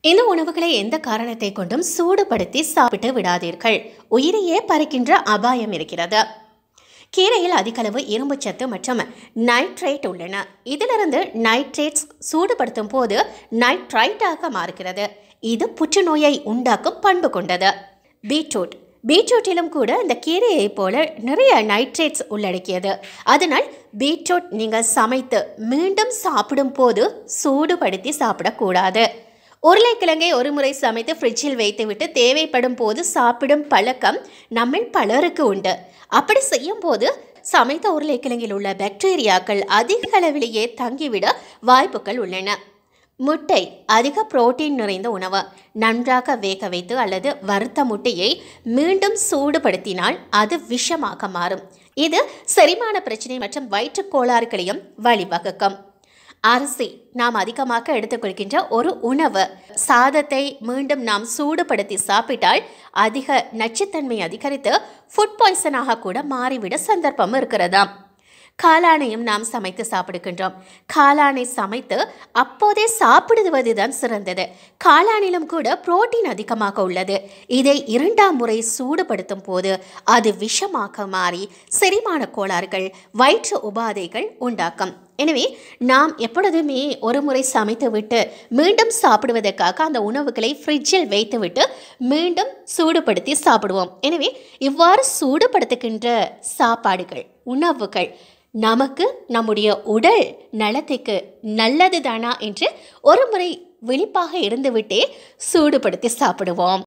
இந்த உணவுகளை எந்த காரணத்தை கொண்டும் சூடுபடுத்தி சாப்பிட்டு விடாதீர்கள். உயிரையே பறிக்கின்ற அபாயம் இருக்கிறது. கீரையில் அதிகளவு இரும்புச்சத்து மற்றும் நைட்ரேட் உள்ளன. இதிலிருந்து நைட்ரேட்ஸ் சூடுபடுத்தும் போது நைட்ரைட்டாக மாறுகிறது. இது புற்றுநோயை உண்டாக்கும் பண்பு கொண்டது. பீட்ரூட்டிலும் கூட இந்த கீரையை போல நிறைய நைட்ரேட்ஸ் உள்ளடக்கியது. அதனால் பீட்ரூட் நீங்கள் சமைத்து மீண்டும் சாப்பிடும் போது சூடுபடுத்தி சாப்பிடக்கூடாது. உருளைக்கிழங்கை ஒரு முறை சமைத்து ஃப்ரிட்ஜில் வைத்துவிட்டு தேவைப்படும் போது சாப்பிடும் பழக்கம் நம்மில் பலருக்கு உண்டு. அப்படி செய்யும் போது சமைத்த உருளைக்கிழங்கில் உள்ள பாக்டீரியாக்கள் அதிக அளவிலேயே தங்கிவிட வாய்ப்புகள் உள்ளன. முட்டை அதிக புரோட்டீன் நிறைந்த உணவு. நன்றாக வேக வைத்து அல்லது வறுத்த முட்டையை மீண்டும் சூடுபடுத்தினால் அது விஷமாக மாறும். இது செரிமான பிரச்சனை மற்றும் வயிற்றுக் கோளாறுகளையும் வழிவகுக்கும். அரிசி நாம் அதிகமாக எடுத்துக்கொள்கின்ற ஒரு உணவு. சாதத்தை மீண்டும் நாம் சூடுபடுத்தி சாப்பிட்டால் அதிக நச்சுத்தன்மை அதிகரித்து ஃபுட் பாய்சனாக கூட மாறிவிட சந்தர்ப்பம் இருக்கிறதாம். காளானையும் நாம் சமைத்து சாப்பிடுகின்றோம். காளானை சமைத்து அப்போதே சாப்பிடுவதுதான் சிறந்தது. காளானிலும் கூட புரோட்டீன் அதிகமாக உள்ளது. இதை 2ஆம் முறை சூடுபடுத்தும் போது அது விஷமாக மாறி செரிமான கோளாறுகள், வயிற்று உபாதைகள் உண்டாக்கும். எனவே நாம் எப்பொழுதுமே ஒரு முறை சமைத்து விட்டு மீண்டும் சாப்பிடுவதற்காக அந்த உணவுகளை ஃப்ரிட்ஜில் வைத்துவிட்டு மீண்டும் சூடுபடுத்தி சாப்பிடுவோம். எனவே இவ்வாறு சூடுபடுத்துகின்ற சாப்பாடுகள், உணவுகள் நமக்கு நம்முடைய உடல் நலத்துக்கு நல்லது தானா என்று ஒரு முறை விழிப்பாக இருந்துவிட்டே சூடுபடுத்தி சாப்பிடுவோம்.